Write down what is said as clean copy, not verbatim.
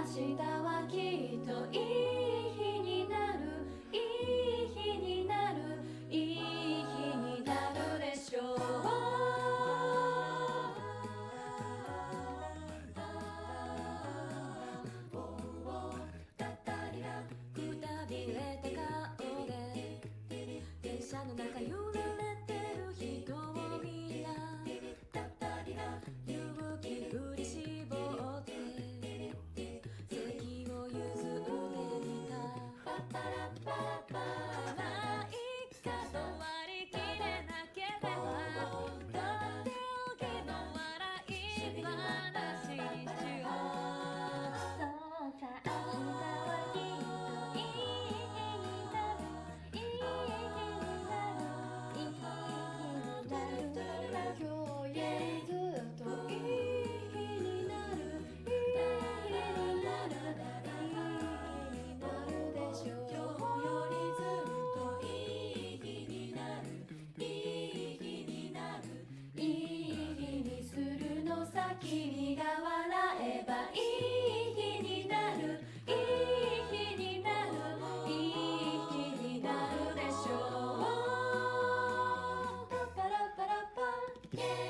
明日はきっといい日になる、いい日になる、いい日になるでしょう。くたびれた顔で電車の中揺られてる人を見た。勇気振り絞って席を譲ってみた。パパラパラパラ、まあいっかと割り切れなければ、とっておきの笑い話にしよう。そうさ、明日はきっといい日になる、いい日になる、いい日になる。今日よりずっといい日になる、いい日になる、いい日になるでしょう。今日よりずっといい日になる、いい日になる、いい日にするのさ。君が笑えばいい日になる、いい日になる、いい日になるでしょう。パラパラパイエーイ。